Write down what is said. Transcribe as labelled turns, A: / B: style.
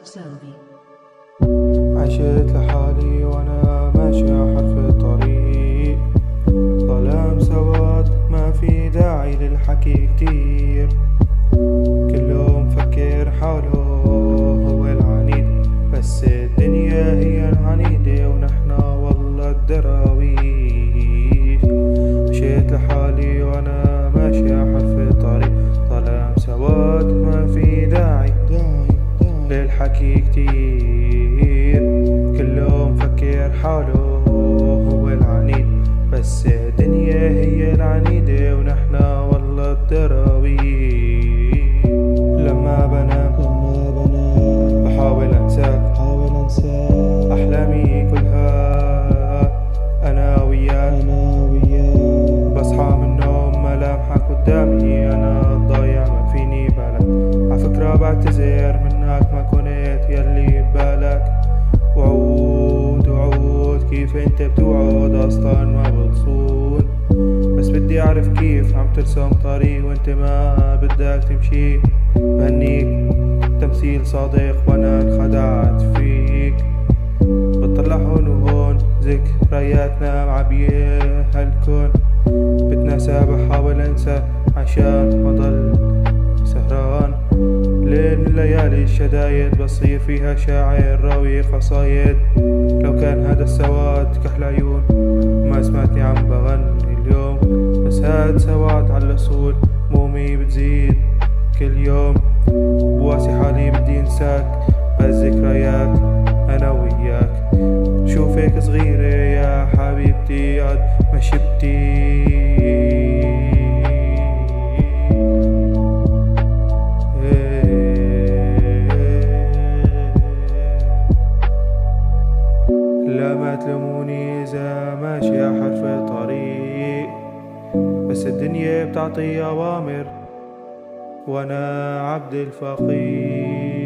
A: سلبي.
B: عشت لحالي وانا ماشي حرف الطريق، ظلام سواد ما في داعي للحكي كتير، كله مفكر حاله هو العنيد، بس الدنيا هي العنيدة ونحنا والله الدراويش. مشيت لحالي وانا ماشي حرف الطريق، ظلام سواد ما في داعي للحكي كتير، كله مفكر حاله هو العنيد، بس الدنيا هي العنيدة ونحنا والله الدراويش. لما بنام بحاول انساك، احلامي كلها انا وياك، بصحى من النوم ملامحك قدامي، انا ضايع ما فيني بالك، عفكرة بعتذر منك ما كنت يلي ببالك، وعود كيف انت بتوعد اصلا ما بتصون، بس بدي اعرف كيف عم ترسم طريق وانت ما بدك تمشي، بهنيك تمثيل صادق وانا انخدعت فيك، بطلع هون وهون ذكرياتنا معبية هالكون، بتناسى بحاول انسى عشان ما ضل سهران، ليل ليالي الشدايد بصير فيها شاعر راوي قصايد، لو كان هذا السواد كحل عيون ما سمعتني عم بغني اليوم، بس هاد سواد على الأصول مومي بتزيد كل يوم، بواسي حالي بدي انساك بهالذكريات انا وياك، شوفك صغيرة يا حبيبتي قد ما شبتي، لا ما تلوموني إذا ماشي حرف طريق، بس الدنيا بتعطي أوامر وأنا عبد الفقير.